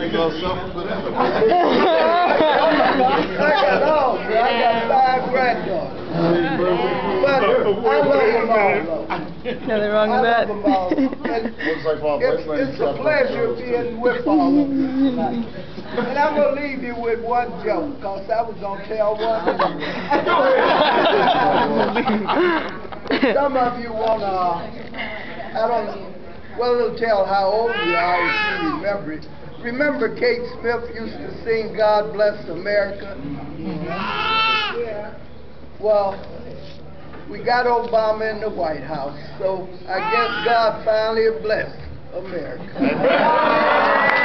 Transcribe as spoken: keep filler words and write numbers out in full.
They gonna suffer for that. I got all, man. I got five granddaughters. But I love them all, though. Nothing wrong with I that. love them all. It's, it's a pleasure being with all of you tonight. And I'm going to leave you with one joke, because I was going to tell one. Some of you want to, I don't know, well, it'll tell how old you are if you remember it. Remember Kate Smith used to sing God Bless America? Yeah. Well, we got Obama in the White House, so I guess God finally blessed America.